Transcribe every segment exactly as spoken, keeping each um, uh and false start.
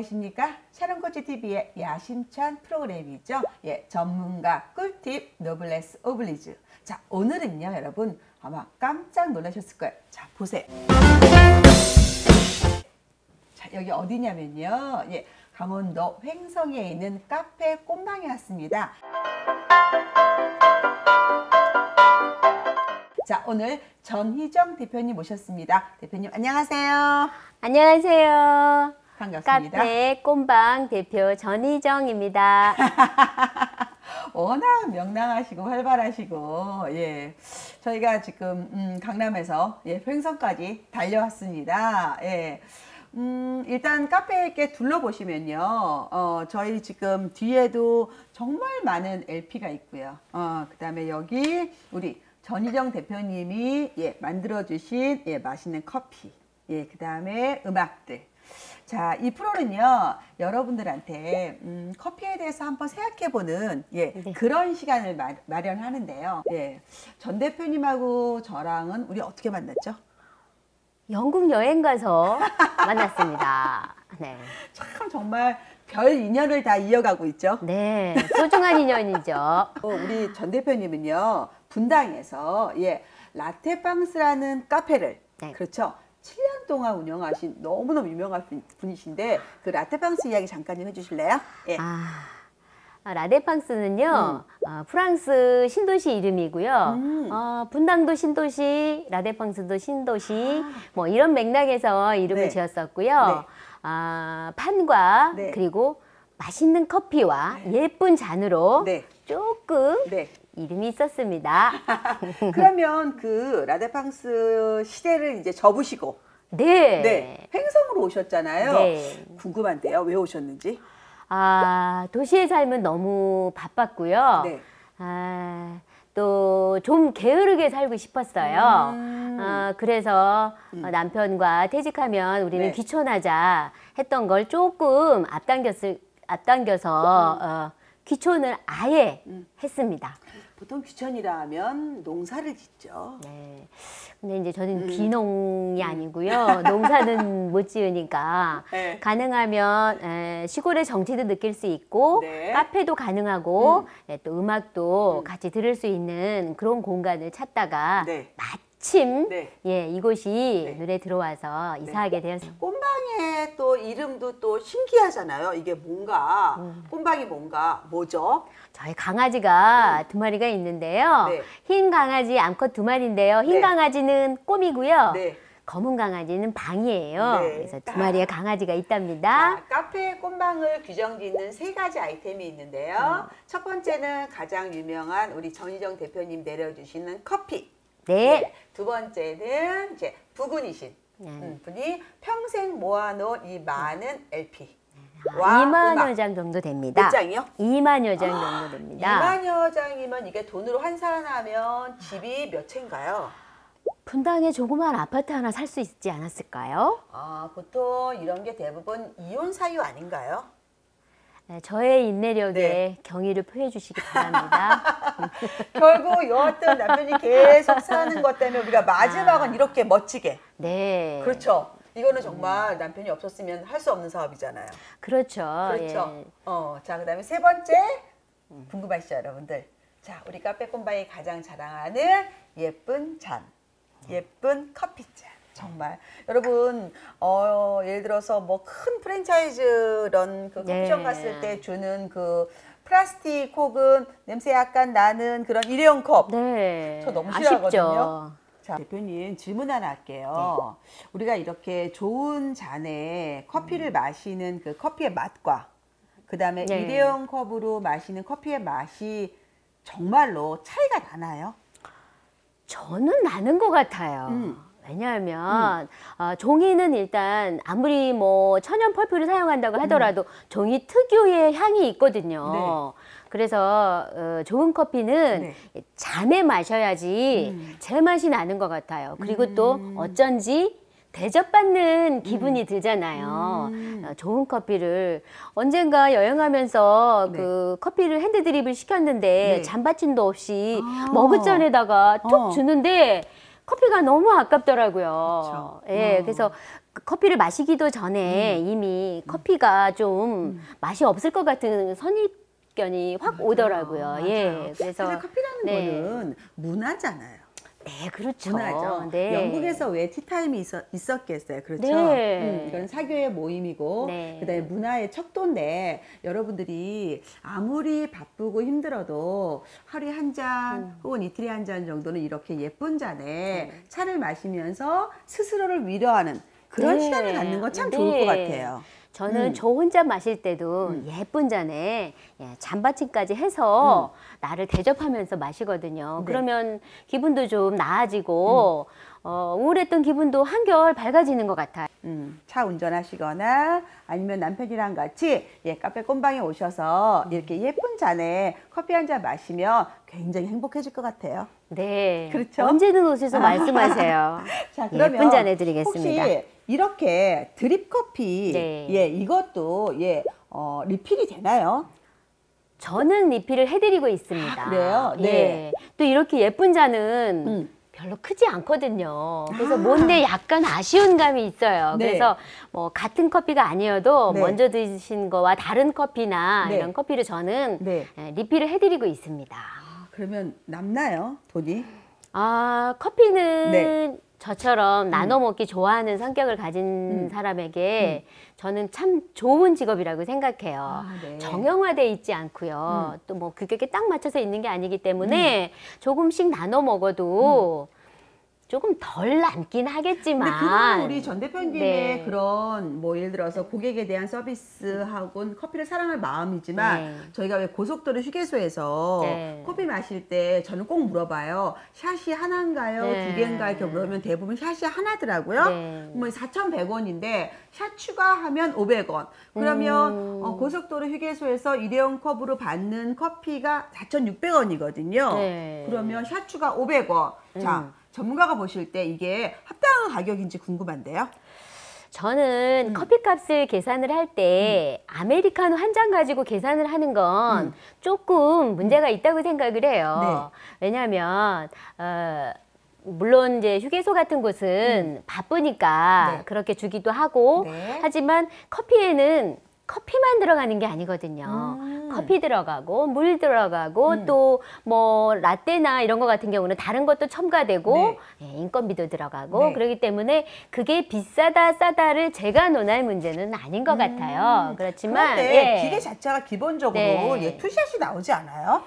안녕하십니까? 샤론코치티비의 야심찬 프로그램이죠. 예, 전문가 꿀팁 노블레스 오블리주. 자, 오늘은요, 여러분 아마 깜짝 놀라셨을 거예요. 자, 보세요. 자, 여기 어디냐면요, 예, 강원도 횡성에 있는 카페 꽃망에 왔습니다. 자, 오늘 전희정 대표님 모셨습니다. 대표님 안녕하세요. 안녕하세요. 반갑습니다. 카페 꽃방 대표 전희정입니다. 워낙 명랑하시고 활발하시고, 예, 저희가 지금 음, 강남에서 예, 횡성까지 달려왔습니다. 예. 음, 일단 카페에 이렇게 둘러보시면요, 어, 저희 지금 뒤에도 정말 많은 엘피가 있고요. 어, 그 다음에 여기 우리 전희정 대표님이 예, 만들어주신 예, 맛있는 커피, 예, 그 다음에 음악들. 자, 이 프로는요, 여러분들한테 음, 커피에 대해서 한번 생각해보는 예, 네. 그런 시간을 마, 마련하는데요. 예, 전 대표님하고 저랑은 우리 어떻게 만났죠? 영국 여행 가서 만났습니다. 네. 참 정말 별 인연을 다 이어가고 있죠. 네, 소중한 인연이죠. 어, 우리 전 대표님은요, 분당에서 예, 라테팡스라는 카페를 네. 그렇죠. 칠 년 동안 운영하신 너무너무 유명한 분이신데 그 라테팡스 이야기 잠깐 좀 해주실래요? 예. 아, 라테팡스는요, 음. 어, 프랑스 신도시 이름이고요. 음. 어, 분당도 신도시, 라테팡스도 신도시, 아. 뭐 이런 맥락에서 이름을 네. 지었었고요. 네. 아, 판과 네. 그리고 맛있는 커피와 네. 예쁜 잔으로 네. 조금 네. 이름이 있었습니다. 그러면 그 라테팡스 시대를 이제 접으시고 네. 네. 횡성으로 오셨잖아요. 네. 궁금한데요. 왜 오셨는지? 아, 도시의 삶은 너무 바빴고요. 네. 아, 또 좀 게으르게 살고 싶었어요. 음. 아, 그래서 음. 남편과 퇴직하면 우리는 네. 귀촌하자 했던 걸 조금 앞당겼을, 앞당겨서 음. 어, 귀촌을 아예 음. 했습니다. 보통 귀촌이라 하면 농사를 짓죠. 네. 근데 이제 저는 음. 비농이 아니고요. 농사는 못 지으니까 네. 가능하면 에, 시골의 정취도 느낄 수 있고 네. 카페도 가능하고 음. 네, 또 음악도 음. 같이 들을 수 있는 그런 공간을 찾다가 네. 마침 네. 예, 이곳이 네. 눈에 들어와서 이사하게 네. 되었습니다. 꽃방의 또 이름도 또 신기하잖아요. 이게 뭔가 음. 꽃방이 뭔가 뭐죠? 저희 강아지가 음. 두 마리가 있는데요. 네. 흰 강아지 암컷 두 마리인데요. 흰 네. 강아지는 꼼이고요. 네. 검은 강아지는 방이에요. 네. 그래서 두 마리의 강아지가 있답니다. 자, 카페 꽃방을 규정짓는 세 가지 아이템이 있는데요. 음. 첫 번째는 가장 유명한 우리 전희정 대표님 내려주시는 커피. 네. 네. 두 번째는 이제 부군이신 네. 음, 분이 평생 모아놓은 이 많은 엘피. 이만여 장 정도 됩니다. 몇 장이요? 이만여 장 정도 됩니다. 이만여 장이면 이게 돈으로 환산하면 집이 몇 채인가요? 분당에 조그만 아파트 하나 살 수 있지 않았을까요? 아, 보통 이런 게 대부분 이혼 사유 아닌가요? 네, 저의 인내력에 네. 경의를 표해 주시기 바랍니다. 결국 여하튼 남편이 계속 사는 것 때문에 우리가 마지막은 아. 이렇게 멋지게. 네. 그렇죠. 이거는 정말 음. 남편이 없었으면 할 수 없는 사업이잖아요. 그렇죠. 그렇죠. 예. 어, 자, 그다음에 세 번째 궁금하시죠, 여러분들? 자, 우리 카페 꼼방이 가장 자랑하는 예쁜 잔, 예쁜 커피잔. 정말 여러분 어, 예를 들어서 뭐 큰 프랜차이즈 이런 그 커피숍 네. 갔을 때 주는 그 플라스틱 혹은 냄새 약간 나는 그런 일회용 컵. 네. 저 너무 싫어하거든요. 아쉽죠. 자, 대표님 질문 하나 할게요. 네. 우리가 이렇게 좋은 잔에 커피를 음. 마시는 그 커피의 맛과 그 다음에 네. 일회용 컵으로 마시는 커피의 맛이 정말로 차이가 나나요? 저는 나는 것 같아요. 음. 왜냐하면 음. 어, 종이는 일단 아무리 뭐 천연 펄프를 사용한다고 하더라도 음. 종이 특유의 향이 있거든요. 네. 그래서 어, 좋은 커피는 네. 잔에 마셔야지 음. 제맛이 나는 것 같아요. 그리고 음. 또 어쩐지 대접받는 기분이 음. 들잖아요. 음. 어, 좋은 커피를 언젠가 여행하면서 네. 그 커피를 핸드드립을 시켰는데 네. 잔받침도 없이 아. 머그잔에다가 톡 어. 주는데 커피가 너무 아깝더라고요. 그렇죠. 예, 어. 그래서 커피를 마시기도 전에 음. 이미 커피가 좀 음. 맛이 없을 것 같은 선입견이 확 맞아요. 오더라고요. 맞아요. 예, 그래서 사실 커피라는 네. 거는 문화잖아요. 네, 그렇죠. 문화죠. 네. 영국에서 왜 티타임이 있었, 있었겠어요. 그렇죠. 네. 음, 이건 사교의 모임이고, 네. 그다음에 문화의 척도인데, 여러분들이 아무리 바쁘고 힘들어도 하루에 한 잔, 음. 혹은 이틀에 한 잔 정도는 이렇게 예쁜 잔에 네. 차를 마시면서 스스로를 위로하는 그런 네. 시간을 갖는 건 참 네. 좋을 것 같아요. 저는 음. 저 혼자 마실 때도 음. 예쁜 잔에 예, 잔받침까지 해서 나를 대접하면서 마시거든요. 네. 그러면 기분도 좀 나아지고 어, 우울했던 기분도 한결 밝아지는 것 같아요. 음, 차 운전하시거나 아니면 남편이랑 같이 예, 카페 꼼방에 오셔서 이렇게 예쁜 잔에 커피 한 잔 마시면 굉장히 행복해질 것 같아요. 네. 그렇죠? 언제든 오셔서 말씀하세요. 자, 그러면 예쁜 잔 해드리겠습니다. 혹시 이렇게 드립 커피, 네. 예, 이것도 예, 어, 리필이 되나요? 저는 리필을 해드리고 있습니다. 아, 그래요? 네. 예. 또 이렇게 예쁜 잔은 음. 별로 크지 않거든요. 그래서 아. 뭔데 약간 아쉬운 감이 있어요. 네. 그래서 뭐 같은 커피가 아니어도 네. 먼저 드신 거와 다른 커피나 네. 이런 커피를 저는 네. 예, 리필을 해드리고 있습니다. 아, 그러면 남나요, 돈이? 아, 커피는 네. 저처럼 나눠 먹기 좋아하는 성격을 가진 음. 사람에게 저는 참 좋은 직업이라고 생각해요. 아, 네. 정형화돼 있지 않고요. 음. 또 뭐 규격에 딱 맞춰서 있는 게 아니기 때문에 조금씩 나눠 먹어도 조금 덜 남긴 하겠지만. 근데 그거는 우리 전 대표님의 네. 그런 뭐 예를 들어서 고객에 대한 서비스하고는 커피를 사랑할 마음이지만 네. 저희가 왜 고속도로 휴게소에서 네. 커피 마실 때 저는 꼭 물어봐요. 샷이 하나인가요? 네. 두 개인가요? 이렇게 물으면 대부분 샷이 하나더라고요. 네. 뭐 사천백 원인데 샷 추가하면 오백 원. 그러면 음. 어, 고속도로 휴게소에서 일회용 컵으로 받는 커피가 사천육백 원이거든요. 네. 그러면 샷 추가 오백 원. 자, 음. 전문가가 보실 때 이게 합당한 가격인지 궁금한데요. 저는 음. 커피값을 계산을 할 때 아메리카노 한 잔 가지고 계산을 하는 건 음. 조금 문제가 있다고 생각을 해요. 왜냐하면 어, 물론 이제 휴게소 같은 곳은 바쁘니까 네. 그렇게 주기도 하고 네. 하지만 커피에는 커피만 들어가는 게 아니거든요. 음. 커피 들어가고 물 들어가고 음. 또 뭐 라떼나 이런 거 같은 경우는 다른 것도 첨가되고 네. 예, 인건비도 들어가고 네. 그렇기 때문에 그게 비싸다 싸다를 제가 논할 문제는 아닌 것 같아요. 그렇지만 그런데 예. 기계 자체가 기본적으로 네. 예, 투샷이 나오지 않아요?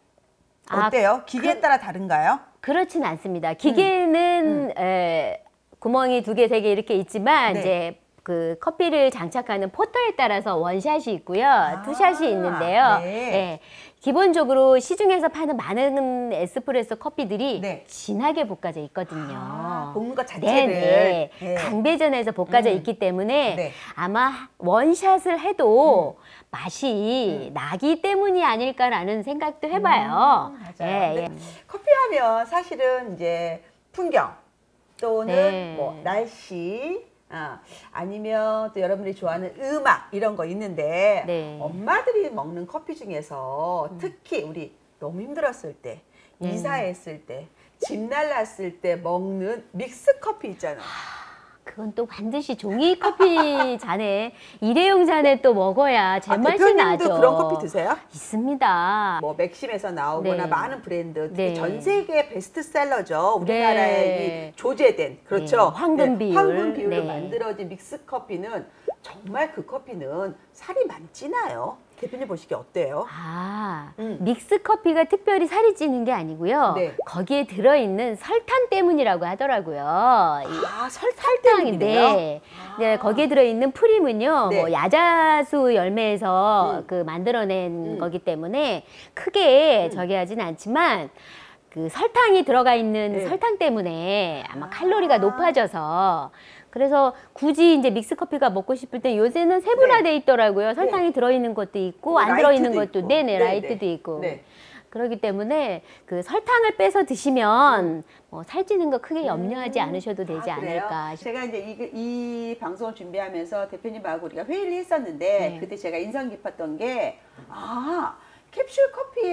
아, 어때요? 기계에 따라 다른가요? 그렇진 않습니다. 기계는 에, 구멍이 두 개, 세 개 이렇게 있지만 네. 이제 그 커피를 장착하는 포터에 따라서 원샷이 있고요, 투샷이 있는데요. 네. 예, 기본적으로 시중에서 파는 많은 에스프레소 커피들이 네. 진하게 볶아져 있거든요. 아, 볶는 것 네, 자체를. 네. 네. 강배전에서 볶아져 음. 있기 때문에 네. 아마 원샷을 해도 음. 맛이 나기 때문이 아닐까라는 생각도 해봐요. 음, 맞아요. 예, 근데 예. 커피하면 사실은 이제 풍경 또는 네. 뭐 날씨 아, 아니면 또 여러분들이 좋아하는 음악 이런 거 있는데 네. 엄마들이 먹는 커피 중에서 음. 특히 우리 너무 힘들었을 때 네. 이사했을 때 집 날랐을 때 먹는 믹스 커피 있잖아요. 그건 또 반드시 종이 커피 잔에 일회용 잔에 또 먹어야 제맛이 대표님도 나죠. 그런 커피 드세요? 있습니다. 뭐 맥심에서 나오거나 네. 많은 브랜드 특히 네. 전 세계 베스트셀러죠. 우리나라에 네. 이 조제된 그렇죠. 네, 황금 비율. 황금 비율로 네. 만들어진 믹스 커피는 정말 그 커피는 살이 많이 찌나요? 대표님 보시기에 어때요? 아, 음. 믹스 커피가 특별히 살이 찌는 게 아니고요. 네. 거기에 들어있는 설탕 때문이라고 하더라고요. 이 아 설탕 설탕인데, 때문이네요. 네, 거기에 들어있는 프림은요, 네. 뭐 야자수 열매에서 음. 그 만들어낸 음. 거기 때문에 크게 저기 하진 않지만 그 설탕이 들어가 있는 네. 설탕 때문에 아마 아. 칼로리가 높아져서 그래서 굳이 이제 믹스 커피가 먹고 싶을 때 요새는 세분화돼 있더라고요. 설탕이 들어있는 것도 있고 안 들어있는 네. 라이트도 것도 있고. 네네 네, 라이트도 네. 있고. 네. 그렇기 때문에 그 설탕을 빼서 드시면 뭐 살찌는 거 크게 염려하지 않으셔도 되지 아, 그래요? 않을까 싶어요. 제가 이제 이, 이 방송을 준비하면서 대표님하고 우리가 회의를 했었는데 네. 그때 제가 인상 깊었던 게 아, 캡슐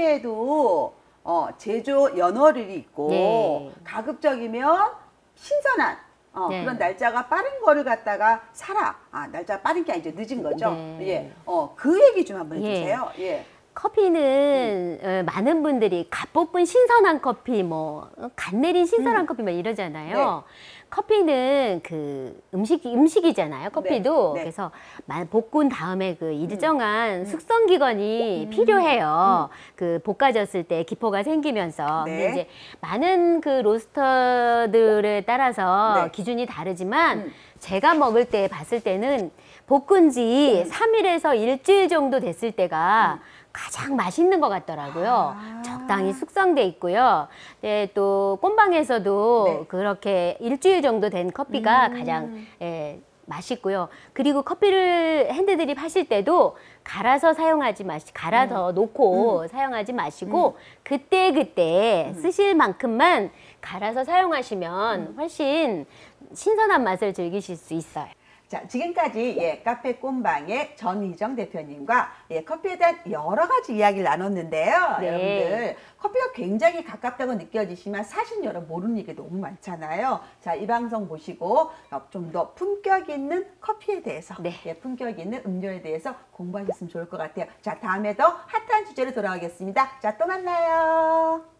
커피에도 어, 제조 연어를이 있고 네. 가급적이면 신선한 어, 네. 그런 날짜가 빠른 거를 갖다가 사라. 아, 날짜가 빠른 게 아니죠. 늦은 거죠. 네. 예. 어, 그 얘기 좀 한번 예. 해주세요. 예. 커피는 어, 많은 분들이 갓 뽑은 신선한 커피, 뭐 갓 내린 신선한 음. 커피 막 이러잖아요. 네. 커피는 그 음식 음식이잖아요. 커피도. 네. 네. 그래서 마- 볶은 다음에 그 일정한 음. 숙성 기간이 음. 필요해요. 그 볶아졌을 때 기포가 생기면서. 네. 근데 이제 많은 그 로스터들에 따라서 네. 기준이 다르지만 음. 제가 먹을 때 봤을 때는 볶은 지 삼 일에서 일주일 정도 됐을 때가 가장 맛있는 것 같더라고요. 아. 적당히 숙성돼 있고요. 네, 또 꼼방에서도 네. 그렇게 일주일 정도 된 커피가 음. 가장 예, 맛있고요. 그리고 커피를 핸드드립 하실 때도 갈아서 사용하지 마시, 갈아서 놓고 사용하지 마시고 그때 그때 쓰실 만큼만 갈아서 사용하시면 훨씬 신선한 맛을 즐기실 수 있어요. 자, 지금까지 예, 카페 꼼방의 전희정 대표님과 예, 커피에 대한 여러 가지 이야기를 나눴는데요. 네. 여러분들 커피가 굉장히 가깝다고 느껴지지만 사실 여러분 모르는 얘기 너무 많잖아요. 자, 이 방송 보시고 좀 더 품격 있는 커피에 대해서 네. 예, 품격 있는 음료에 대해서 공부하셨으면 좋을 것 같아요. 자, 다음에 더 핫한 주제로 돌아오겠습니다. 자, 또 만나요.